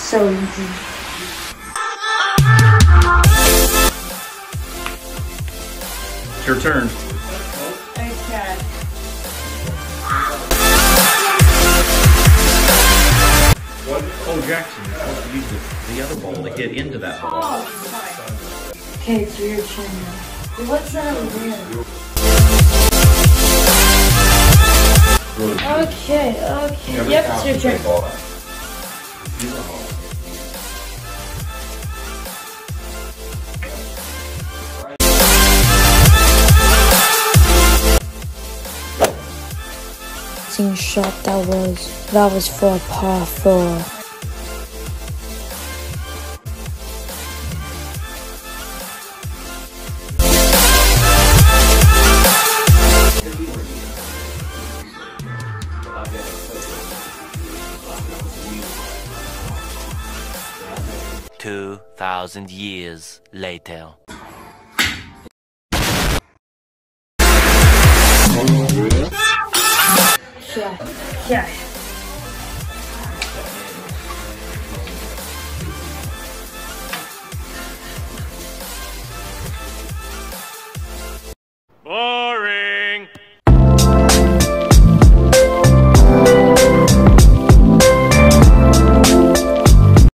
So easy. It's your turn. Okay. Oh, Jackson, you're supposed to use the other ball to hit into that ball. Oh, fine. Okay, it's your turn now. What's that over there? Okay. Yep, it's your turn. Shot that was for par 4. $2,000 years later. Yeah. Oh!